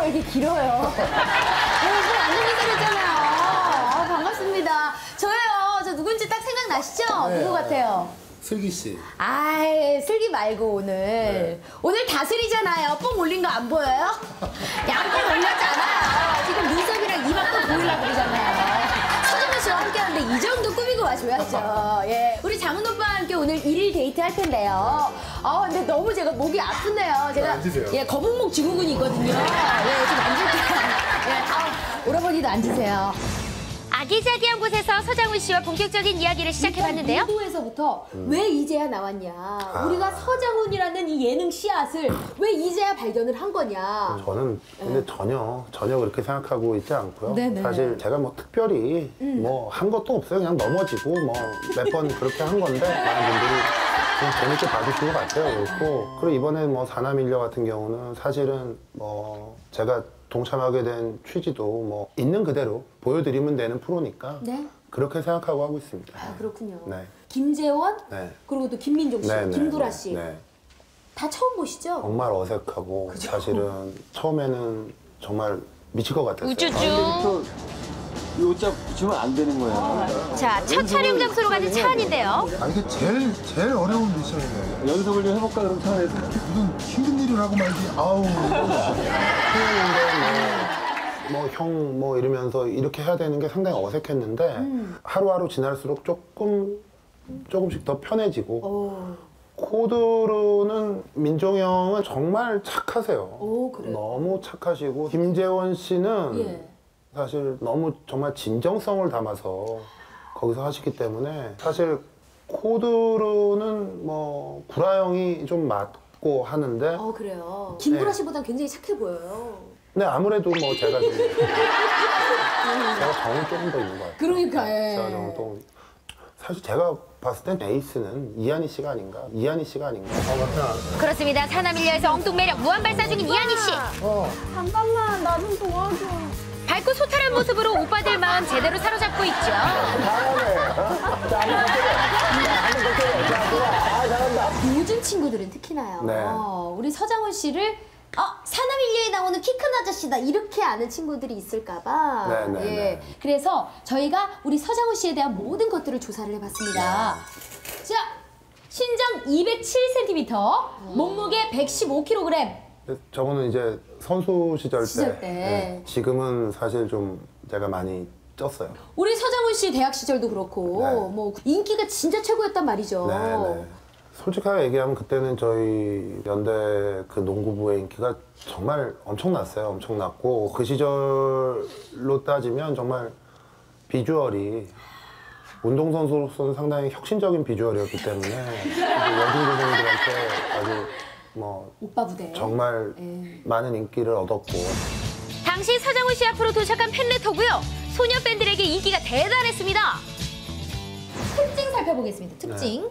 왜 이렇게 길어요? 네, 완전 기다렸잖아요. 반갑습니다. 저요. 저 누군지 딱 생각나시죠? 네. 누구 같아요? 슬기 씨. 아이, 슬기 말고 오늘. 오늘 다슬이잖아요. 뽕 올린 거 안 보여요? 양뽕 올렸잖아요. 지금 눈썹이랑 이마뽕 보이려고 그러잖아요. 서정훈 씨와 함께 하는데 이 정도 꾸미고 와줘야죠. 예. 우리 장훈 오빠와 함께 오늘 1일 데이트 할 텐데요. 근데 너무 제가 목이 아프네요. 제가 앉으세요. 예, 거북목 증후군이 있거든요. 예, 좀 앉을게요. 예, 오라버니도 앉으세요. 아기자기한 곳에서 서장훈 씨와 본격적인 이야기를 시작해봤는데요. 무도에서부터 왜 이제야 나왔냐. 우리가 서장훈이라는 이 예능 씨앗을 왜 이제야 발견을 한 거냐. 저는 근데 전혀 그렇게 생각하고 있지 않고요. 네네. 사실 제가 뭐 특별히 뭐 한 것도 없어요. 그냥 넘어지고 뭐 몇 번 그렇게 한 건데 많은 분들이 그냥 재밌게 봐주신 것 같아요. 그리고 이번에 뭐 사남일녀 같은 경우는 사실은 뭐 제가 동참하게 된 취지도 뭐 있는 그대로 보여드리면 되는 프로니까 네. 그렇게 생각하고 하고 있습니다. 아, 그렇군요. 네. 김재원, 네. 그리고 또 김민종 씨, 네, 네, 김구라 네, 씨. 네. 다 처음 보시죠? 정말 어색하고 사실은 처음에는 정말 미칠 것 같았어요. 우쭈쭈. 요자 붙이면 안 되는 거예요. 자, 첫 촬영 장소로 가는 차 안인데요. 아 이게 제일 어려운 미션이네. 연습을 좀 해볼까 그럼 차 안에서? 무슨 힘든 일을 하고 말지. 아우. 뭐 형 뭐 이러면서 이렇게 해야 되는 게 상당히 어색했는데 하루하루 지날수록 조금씩 더 편해지고 코드로는 민종이 형은 정말 착하세요. 오, 그래요? 너무 착하시고 김재원 씨는 예. 사실 너무 정말 진정성을 담아서 거기서 하시기 때문에 사실 코드로는 뭐 구라 형이 좀 맞고 하는데 그래요. 김구라 네. 씨보단 굉장히 착해 보여요. 근데 아무래도 뭐 제가 좀 제가 정은 조금 더 있는 것 같아요. 그러니까, 예. 제가 정은 또 사실 제가 봤을 땐 에이스는 이한희 씨가 아닌가? 그렇습니다. 사남일녀에서 엉뚱 매력 무한발사 중인 이한희 씨. 잠깐만, 나 좀 도와줘. 밝고 소탈한 모습으로 오빠들 마음 제대로 사로잡고 있죠. 요즘 친구들은 특히나요. 네. 우리 서장훈 씨를 사남일녀에 나오는 키 큰 아저씨다 이렇게 아는 친구들이 있을까봐. 네, 네, 네. 그래서 저희가 우리 서장훈 씨에 대한 모든 것들을 조사를 해봤습니다. 자, 신장 207cm, 몸무게 115kg. 저거는 이제 선수 시절 시절 때. 네. 지금은 사실 좀 제가 많이 쪘어요. 우리 서장훈 씨 대학 시절도 그렇고 네. 뭐 인기가 진짜 최고였단 말이죠. 네. 솔직하게 얘기하면 그때는 저희 연대 그 농구부의 인기가 정말 엄청났어요. 엄청났고 그 시절로 따지면 정말 비주얼이 운동선수로서는 상당히 혁신적인 비주얼이었기 때문에 여중고생들한테 아주 뭐 오빠 부대. 정말 많은 인기를 얻었고 당시 서장훈 씨 앞으로 도착한 팬레터고요. 소녀 팬들에게 인기가 대단했습니다. 특징 살펴보겠습니다. 특징.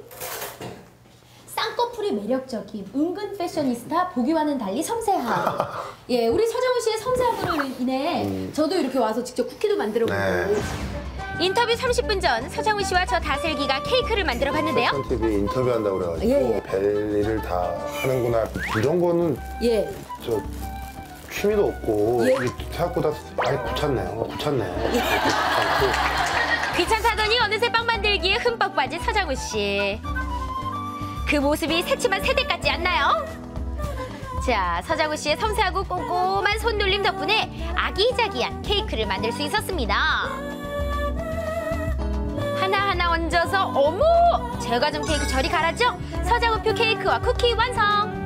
쌍꺼풀이 매력적인 은근 패셔니스타, 보기와는 달리 섬세함. 예, 우리 서장훈 씨의 섬세함으로 인해 저도 이렇게 와서 직접 쿠키도 만들어보고. 네. 인터뷰 30분 전 서장훈 씨와 저 다슬기가 케이크를 만들어봤는데요. 패션 TV 인터뷰한다고 그래가지고 예, 예. 벨일을 다 하는구나 이런 거는 예. 저 취미도 없고 예. 이게 생각보다 많이 귀찮네요. 귀찮다더니 어느새 빵 만들기에 흠뻑 빠진 서장훈 씨. 그 모습이 새침한 세대 같지 않나요? 자, 서장훈 씨의 섬세하고 꼼꼼한 손놀림 덕분에 아기자기한 케이크를 만들 수 있었습니다. 하나하나 얹어서 어머! 제과점 케이크 저리 가라죠? 서장훈표 케이크와 쿠키 완성!